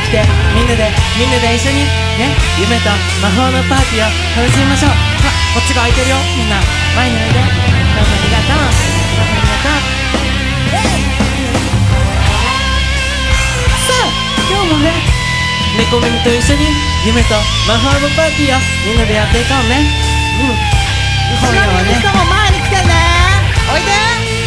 来てみんなで一緒にね、夢と魔法のパーティーを楽しみましょう。さあ、こっちが空いてるよ。みんな前においで。どうもありがとう。どうもありがとう。さあ、今日もね、猫耳と一緒に夢と魔法のパーティーをみんなでやっていこうね。今夜はね、 後ろにいる人も前に来てね。おいで。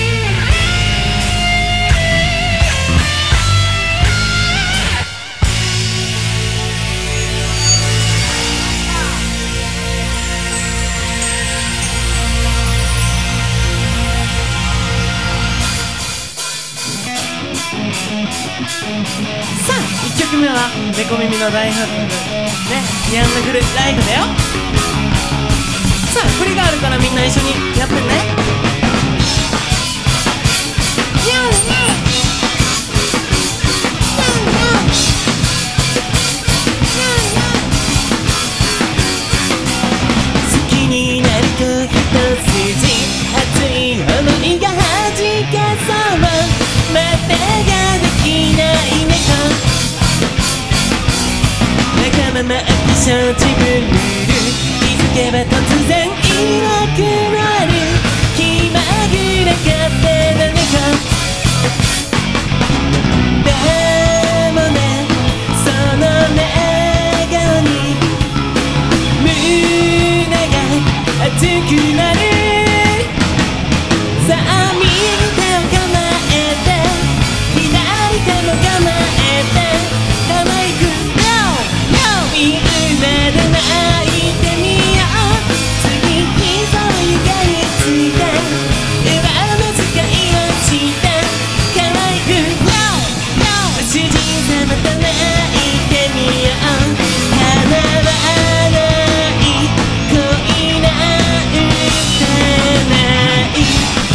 さあ、1曲目は猫耳の大ファンね、ニャンのフルライブだよ。さあ、振りがあるからみんな一緒にやってね。ニャンニャン好きになると一筋熱い想いがはじけそう。またができない猫、わがまま飽き性自分ルール、気づけば突然いなくなる気まぐれ勝手な猫。でもね、その寝顔に胸が熱くなる。さあ右手を構えて左手も構えて可愛く No みんなで泣いてみよう。次膝を床について上目遣いをして可愛く No 主人様と泣いてみよう。叶わない恋なんてない。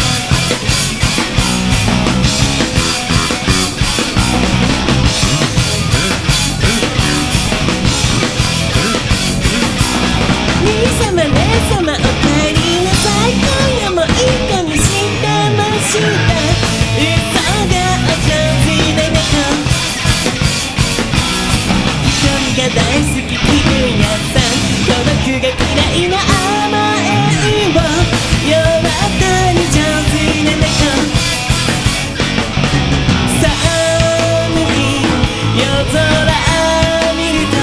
姉様お帰りなさい。今夜もいい子にしてました。嘘がお上手な猫、一人が大好き気分屋さん、孤独が嫌いな甘えん坊、夜中に上手な猫。寒い夜空見ると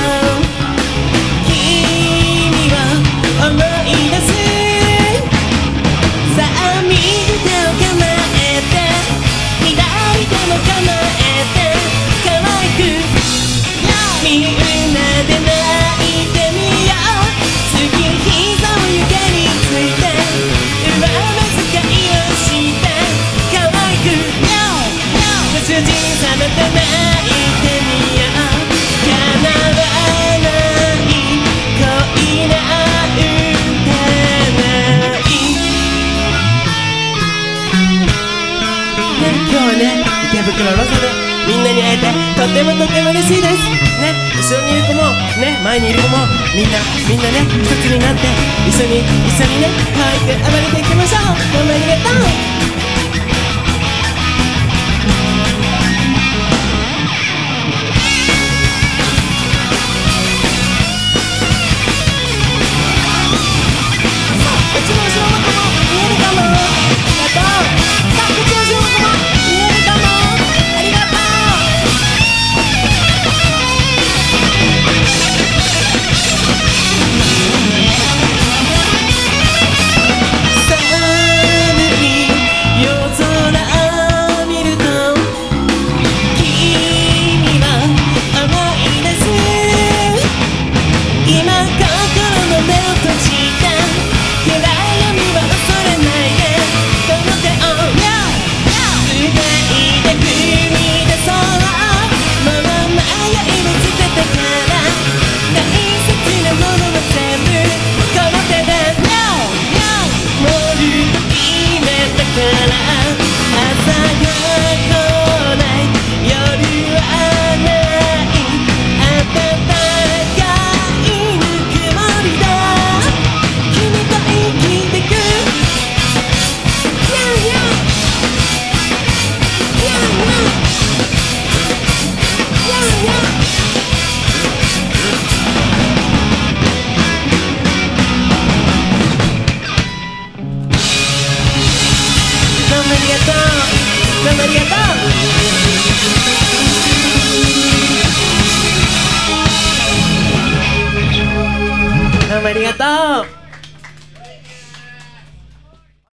君を思い出す。さあ右手を構えて左手も構えて可愛くみんなで泣いてみよう。次膝を床について上目遣いをして可愛く主人様と泣いてみよう。叶わない恋なんてない。今日はね、池袋ロサでみんなに会えてとても嬉しいですね。後ろにいる子もね、前にいる子もみんなね、一つになって一緒にね、可愛く暴れていきましょう。どうもありがとう。寒いりがとう。どうもありがとう。